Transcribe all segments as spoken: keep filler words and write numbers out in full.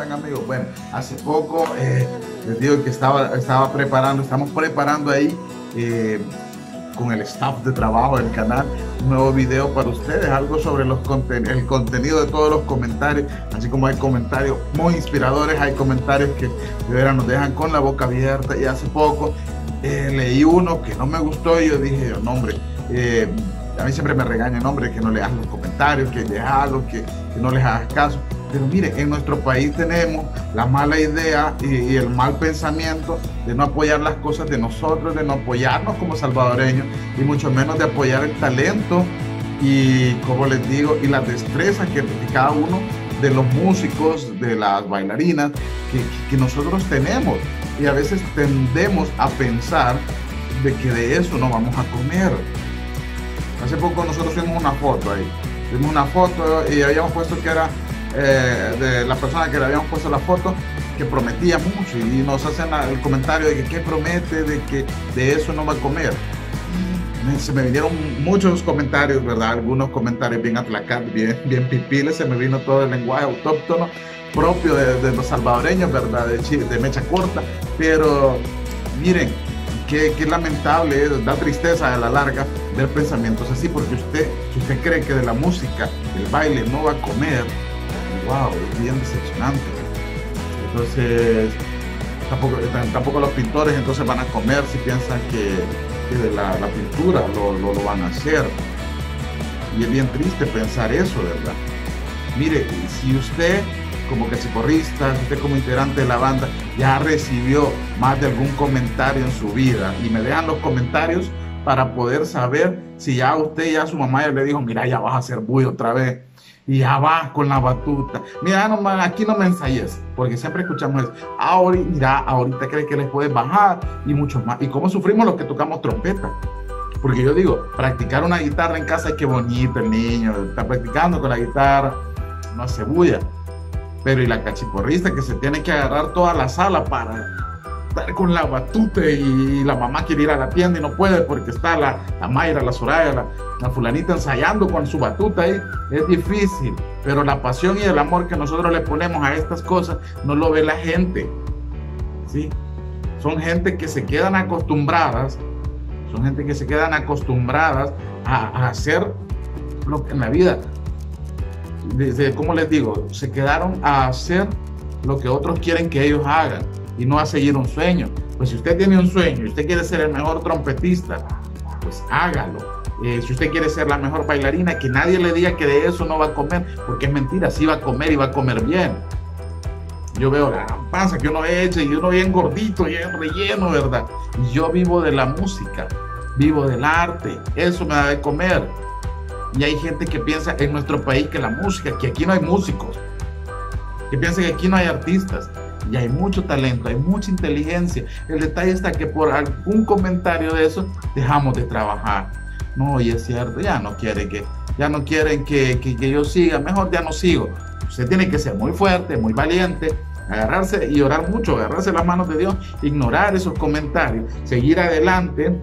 están, amigos? Bueno, hace poco eh, les digo que estaba, estaba preparando, estamos preparando ahí eh, con el staff de trabajo del canal un nuevo video para ustedes, algo sobre los conten el contenido de todos los comentarios, así como hay comentarios muy inspiradores, hay comentarios que de veras nos dejan con la boca abierta. Y hace poco eh, leí uno que no me gustó y yo dije, no hombre, eh, a mí siempre me regañan, hombre, que no leas los comentarios, que déjalos, que, que no les hagas caso. Pero mire, en nuestro país tenemos la mala idea y, y el mal pensamiento de no apoyar las cosas de nosotros, de no apoyarnos como salvadoreños y mucho menos de apoyar el talento y, como les digo, y las destrezas que, que cada uno de los músicos, de las bailarinas que, que nosotros tenemos. Y a veces tendemos a pensar de que de eso no vamos a comer. Hace poco nosotros fuimos una foto ahí, fuimos una foto y habíamos puesto que era eh, de la persona que le habíamos puesto la foto, que prometía mucho y nos hacen el comentario de que qué promete, de que de eso no va a comer. Se me vinieron muchos comentarios, ¿verdad? Algunos comentarios bien atlacados, bien, bien pipiles, se me vino todo el lenguaje autóctono propio de, de los salvadoreños, ¿verdad? De, de mecha corta, pero miren, Qué, qué lamentable, es, da tristeza a la larga ver pensamientos así, porque usted, si usted cree que de la música, el baile no va a comer, wow, es bien decepcionante. Entonces, tampoco, tampoco los pintores entonces van a comer si piensan que, que de la, la pintura lo, lo, lo van a hacer. Y es bien triste pensar eso, ¿verdad? Mire, si usted como cachiporrista, usted como integrante de la banda, ya recibió más de algún comentario en su vida, y me dejan los comentarios para poder saber si ya usted, ya su mamá ya le dijo, mira, ya vas a hacer bulla otra vez, y ya vas con la batuta, mira, no, aquí no me ensayes, porque siempre escuchamos eso, ahorita, mira, ahorita crees que les puedes bajar, y mucho más, y cómo sufrimos los que tocamos trompeta. Porque yo digo, practicar una guitarra en casa, qué bonito el niño, está practicando con la guitarra, no hace bulla. Pero y la cachiporrista que se tiene que agarrar toda la sala para estar con la batuta, y la mamá quiere ir a la tienda y no puede porque está la, la Mayra, la Soraya, la, la fulanita ensayando con su batuta ahí, es difícil. Pero la pasión y el amor que nosotros le ponemos a estas cosas no lo ve la gente, ¿sí? Son gente que se quedan acostumbradas, son gente que se quedan acostumbradas a, a hacer lo que en la vida, desde, como les digo, se quedaron a hacer lo que otros quieren que ellos hagan y no a seguir un sueño. Pues si usted tiene un sueño y usted quiere ser el mejor trompetista, pues hágalo. Eh, si usted quiere ser la mejor bailarina, que nadie le diga que de eso no va a comer, porque es mentira, sí va a comer y va a comer bien. Yo veo la panza que uno echa y uno bien gordito, bien relleno, ¿verdad? Y yo vivo de la música, vivo del arte, eso me da de comer. Y hay gente que piensa en nuestro país que la música, que aquí no hay músicos, que piensa que aquí no hay artistas. Y hay mucho talento, hay mucha inteligencia. El detalle está que por algún comentario de eso dejamos de trabajar. No, y es cierto, ya no quieren que, ya no quieren que, que, que yo siga, mejor ya no sigo. Usted tiene que ser muy fuerte, muy valiente, agarrarse y orar mucho, agarrarse las manos de Dios, ignorar esos comentarios, seguir adelante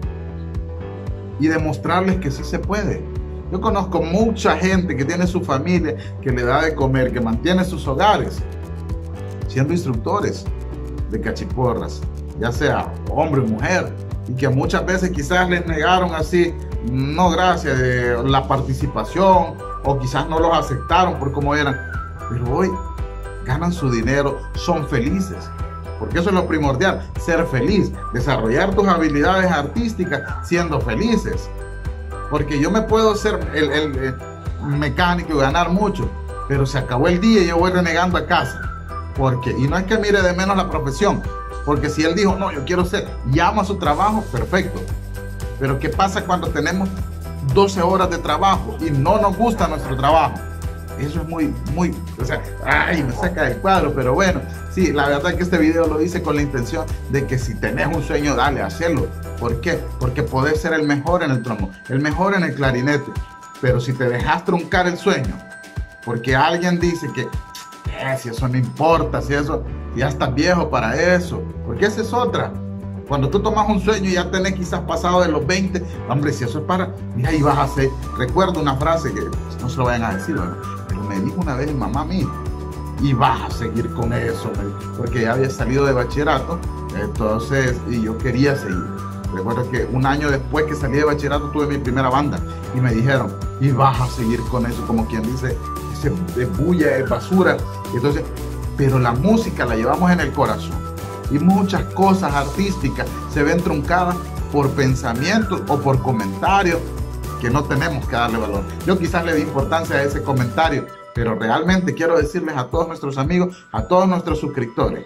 y demostrarles que sí se puede. Yo conozco mucha gente que tiene su familia, que le da de comer, que mantiene sus hogares, siendo instructores de cachiporras, ya sea hombre o mujer, y que muchas veces quizás les negaron así, no gracias, de la participación, o quizás no los aceptaron por cómo eran, pero hoy ganan su dinero, son felices, porque eso es lo primordial, ser feliz, desarrollar tus habilidades artísticas siendo felices. Porque yo me puedo ser el, el, el mecánico y ganar mucho, pero se acabó el día y yo voy renegando a casa. Porque, y no es que mire de menos la profesión, porque si él dijo, no, yo quiero ser, y ama su trabajo, perfecto. Pero ¿qué pasa cuando tenemos doce horas de trabajo y no nos gusta nuestro trabajo? Eso es muy, muy, o sea, ay, me saca del cuadro, pero bueno, sí, la verdad es que este video lo hice con la intención de que si tenés un sueño, dale, hacelo. ¿Por qué? Porque podés ser el mejor en el trombo, el mejor en el clarinete, pero si te dejas truncar el sueño, porque alguien dice que, eh, si eso no importa, si eso, ya estás viejo para eso, porque esa es otra. Cuando tú tomas un sueño y ya tenés quizás pasado de los veinte, hombre, si eso es para, mira, ahí vas a hacer. Recuerdo una frase que no se lo vayan a decir, ¿verdad? Pero me dijo una vez mi mamá a mí, y vas a seguir con eso, porque ya había salido de bachillerato, entonces, y yo quería seguir. Recuerdo que un año después que salí de bachillerato tuve mi primera banda y me dijeron, y vas a seguir con eso, como quien dice, es bulla, es basura. Entonces, pero la música la llevamos en el corazón y muchas cosas artísticas se ven truncadas por pensamientos o por comentarios que no tenemos que darle valor. Yo quizás le di importancia a ese comentario, pero realmente quiero decirles a todos nuestros amigos, a todos nuestros suscriptores,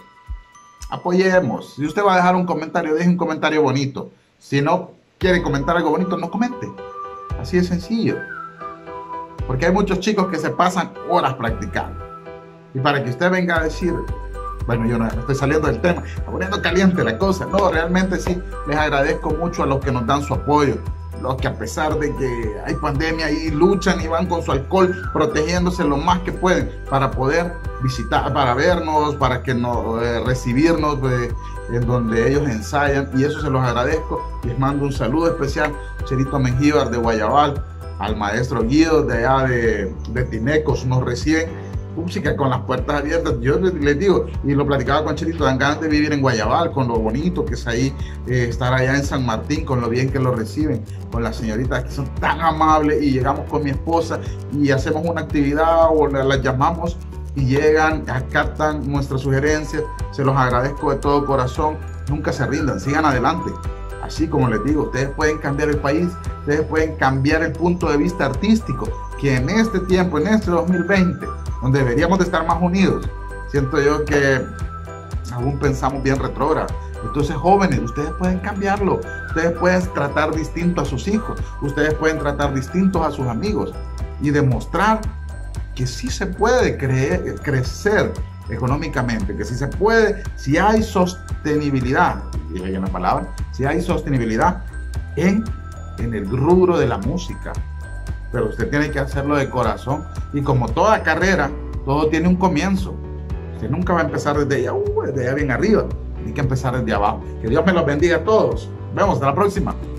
apoyemos. Si usted va a dejar un comentario, deje un comentario bonito. Si no quiere comentar algo bonito, no comente. Así de sencillo. Porque hay muchos chicos que se pasan horas practicando. Y para que usted venga a decir, bueno, yo no me estoy saliendo del tema, está poniendo caliente la cosa. No, realmente sí, les agradezco mucho a los que nos dan su apoyo. Los que a pesar de que hay pandemia y luchan y van con su alcohol protegiéndose lo más que pueden para poder visitar, para vernos, para que no, eh, recibirnos eh, en donde ellos ensayan, y eso se los agradezco. Les mando un saludo especial, Cherito Mengíbar de Guayabal, al maestro Guido de allá de, de Tinecos, nos reciben música con las puertas abiertas. Yo les, les digo, y lo platicaba con Cherito, dan ganas de vivir en Guayabal, con lo bonito que es ahí, eh, estar allá en San Martín, con lo bien que lo reciben, con las señoritas que son tan amables, y llegamos con mi esposa y hacemos una actividad o las llamamos y llegan, acatan nuestras sugerencias. Se los agradezco de todo corazón. Nunca se rindan, sigan adelante. Así como les digo, ustedes pueden cambiar el país, ustedes pueden cambiar el punto de vista artístico, que en este tiempo, en este dos mil veinte, donde deberíamos de estar más unidos, siento yo que aún pensamos bien retrógrado. Entonces, jóvenes, ustedes pueden cambiarlo, ustedes pueden tratar distinto a sus hijos, ustedes pueden tratar distintos a sus amigos y demostrar que sí se puede creer, crecer económicamente, que sí se puede, si hay sostenibilidad, dije bien la palabra, si hay sostenibilidad en, en el rubro de la música. Pero usted tiene que hacerlo de corazón, y como toda carrera, todo tiene un comienzo. Usted nunca va a empezar desde allá, uh, desde allá bien arriba, tiene que empezar desde abajo. Que Dios me los bendiga a todos. Nos vemos, hasta la próxima.